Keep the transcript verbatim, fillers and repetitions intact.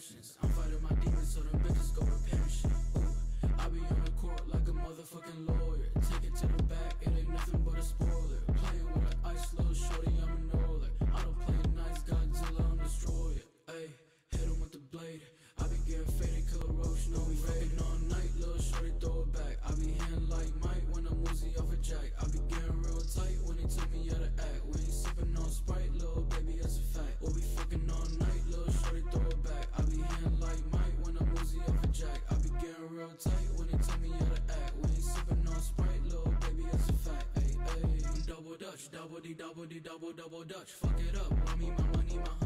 intentions. I'm fighting my demons so them bitches go repent shit. Ooh, I be on the court like a motherfucking lawyer. Take it to the back, it ain't nothing but a spoiler. Playing with an ice, little shorty, I'm an roller. I don't play nice, Godzilla, I'm destroyer. Ayy, hit him with the blade. I be getting faded, kill a roach, no we fucking all night, little shorty, throw it back. I be hitting like Mike when I'm Musik off a jack. I be getting real tight when they tell me how to act. We ain't sipping on Sprite, little baby, that's a fact. We'll be fucking all night, little shorty, throw it back. I be hitting like Mike when I'm Musik off a jack. I be getting real tight when they tell me how to act. We ain't sipping on Sprite, little baby, that's a fact. Ayy, ayy, double Dutch, double D, double D, double, double Dutch. Fuck it up, want me my money, my